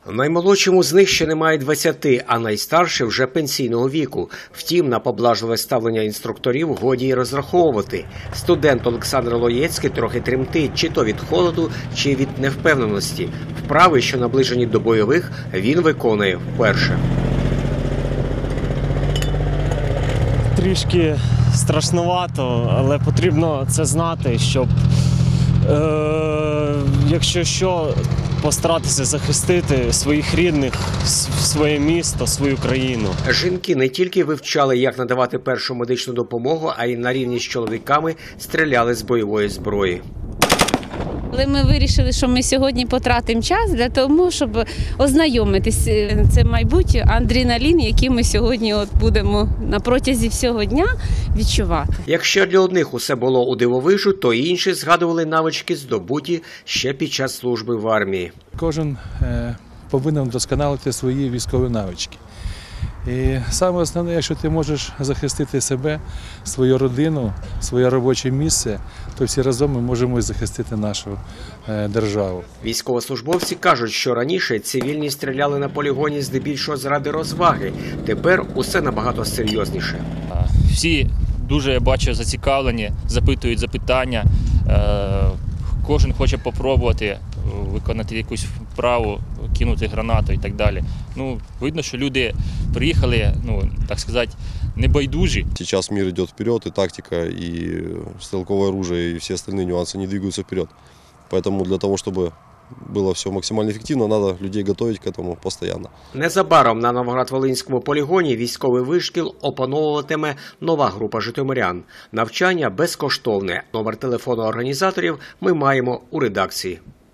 Наймолодшому з них ще немає 20, а найстарший вже пенсійного віку. Втім, на поблажливе ставлення інструкторів годі й розраховувати. Студент Олександр Лоєцький трохи тремтить, чи то від холоду, чи від невпевненості. Вправи, що наближені до бойових, він виконує вперше. Трішки страшнувато, але потрібно це знати, щоб, якщо що, постаратися захистити своїх рідних, своє місто, свою країну. Жінки не тільки вивчали, як надавати першу медичну допомогу, а й на рівні з чоловіками стріляли з бойової зброї. Але ми вирішили, що ми сьогодні потратимо час для того, щоб ознайомитися. Це майбутнє адреналін, який ми сьогодні будемо на протязі всього дня відчувати. Якщо для одних усе було у дивовижу, то інші згадували навички, здобуті ще під час служби в армії. Кожен повинен вдосконалити свої військові навички. І саме основне, якщо ти можеш захистити себе, свою родину, своє робоче місце, то всі разом ми можемо захистити нашу державу. Військовослужбовці кажуть, що раніше цивільні стріляли на полігоні здебільшого заради розваги. Тепер усе набагато серйозніше. Всі дуже, я бачу, зацікавлені, запитують запитання. Кожен хоче спробувати виконати якусь вправу, кинути гранату і так далі. Видно, що люди приїхали, так сказати, небайдужі. Сейчас мир идет вперед, и тактика, и стрелковое оружие, и все остальные нюансы не двигаются вперед. Поэтому для того, чтобы было все максимально эффективно, надо людей готовить к этому постоянно. Незабаром на Новоград-Волинському полігоні військовий вишкіл опановуватиме нова група житомирян. Навчання безкоштовне. Номер телефону організаторів ми маємо у редакції.